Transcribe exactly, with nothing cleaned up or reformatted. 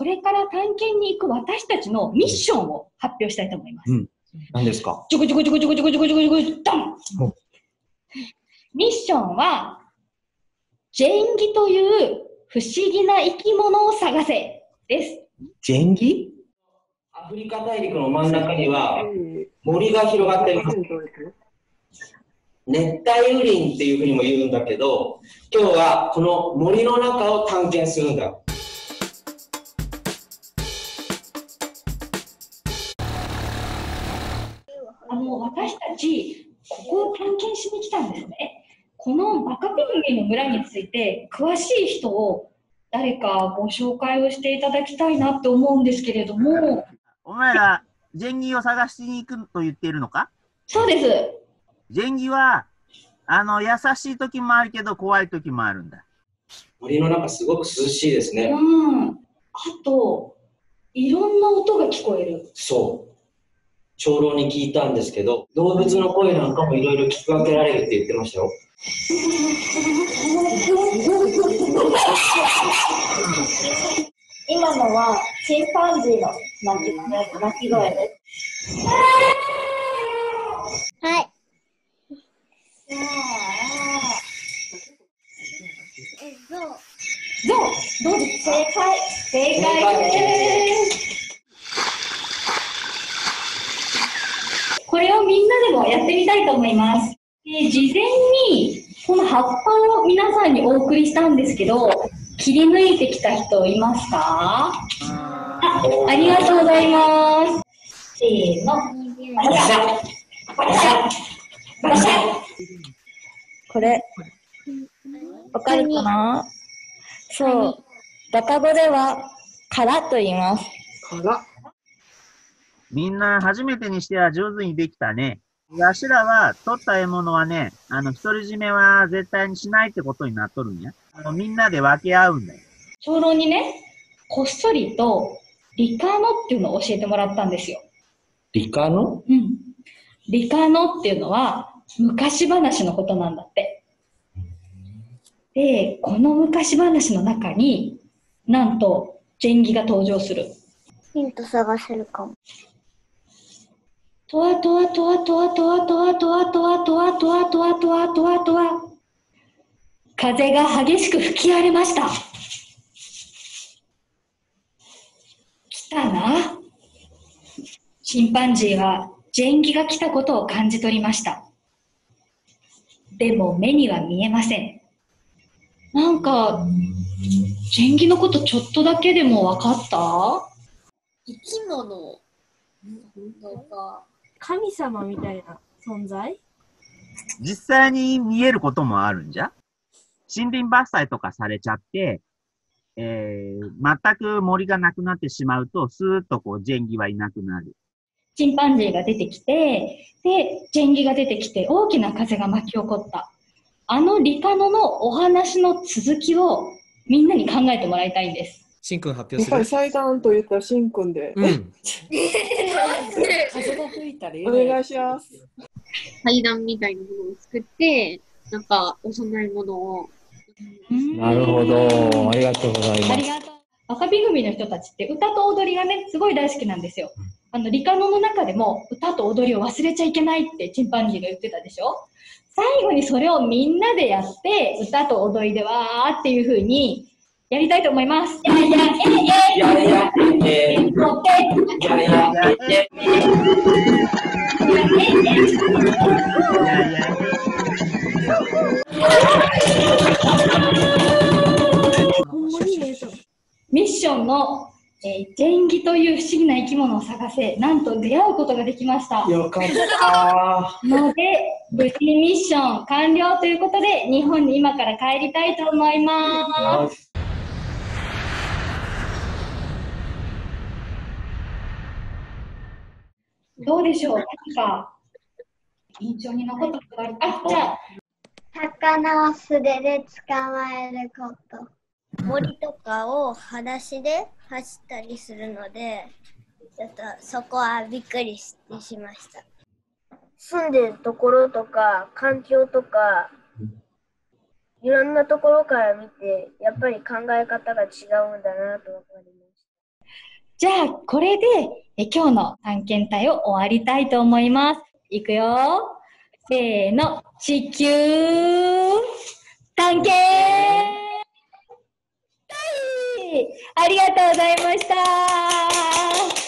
これから探検に行く私たちのミッションを発表したいと思います。 うん。何ですか？ ちょこちょこちょこちょこちょこちょこちょこちょこちょこドン。ミッションは、ジェンギという不思議な生き物を探せです。 ジェンギ？ アフリカ大陸の真ん中には森が広がっています。熱帯雨林っていうふうにも言うんだけど、今日はこの森の中を探検するんだ。 あの、私たち、ここを探検しに来たんですね。このバカピグミの村について詳しい人を誰かご紹介をしていただきたいなって思うんですけれども。 お前ら、ジェンギを探しに行くと言っているのか？ そうです。 ジェンギは、あの、優しい時もあるけど、怖い時もあるんだ。 森の中すごく涼しいですね。 うん。あと、いろんな音が聞こえる。 そう。長老に聞いたんですけど、動物の声なんかもいろいろ聞き分けられるって言ってましたよ。 今のはチンパンジーの鳴き声、鳴き声です。はい。ゾウ。 ゾウ、どうですか？ 正解。 正解です。これをみんなでもやってみたいと思います。で、事前にこの葉っぱを皆さんにお送りしたんですけど、切り抜いてきた人いますか？あ、ありがとうございます。せーの。バラシャバラシャバラシャ。 これ、わかるかな？そう。バカ語では、殻と言います。 殻。 みんな初めてにしては上手にできたね。わしらは取った獲物はね、あの、独り占めは絶対にしないってことになっとるんや。あの、みんなで分け合うんだよ。 長老にね、こっそりとリカノっていうのを教えてもらったんですよ。 リカノ？ うん。リカノっていうのは昔話のことなんだって。で、この昔話の中になんとジェンギが登場する。 ヒント探せるかも。 とわとわとわとわとわとわとわとわとわとわとわとわとわとわ。風が激しく吹き荒れました。来たな。チンパンジーはジェンギが来たことを感じ取りました。でも目には見えません。なんか、ジェンギのことちょっとだけでも分かった？ 生き物とか神様みたいな存在？ 実際に見えることもあるんじゃ。森林伐採とかされちゃって、えー、全く森がなくなってしまうと、スーッとこう、ジェンギはいなくなる。 チンパンジーが出てきて、で、ジェンギが出てきて、大きな風が巻き起こった。あのリカノのお話の続きをみんなに考えてもらいたいんです。 しんくん発表する。 やっぱり祭壇と言ったらしんくんで。 うん。 風が吹いたり。お願いします。 祭壇みたいなものを作って、なんかお供え物を。 なるほど。ありがとうございます。 ありがとう。赤ピグミの人たちって歌と踊りがね、すごい大好きなんですよ。あの、リカノの中でも歌と踊りを忘れちゃいけないってチンパンジーが言ってたでしょ。最後にそれをみんなでやって、歌と踊りでわーっていう風にやりたいと思います。ややええややええのてややええミッションの、えー、ジェンギという不思議な生き物を探せ、なんと出会うことができました。 よかったので、無事にミッション完了ということで、日本に今から帰りたいと思います。どうでしょう？何か印象に残ったことがある？あ、じゃあ。 魚を素手で捕まえること。森とかを裸足で走ったりするので、ちょっとそこはびっくりしてしました。住んでるところとか環境とかいろんなところから見てやっぱり考え方が違うんだなと分かりました。 じゃあ、これでえ今日の探検隊を終わりたいと思います。いくよ。せーの。地球探検隊！ありがとうございました。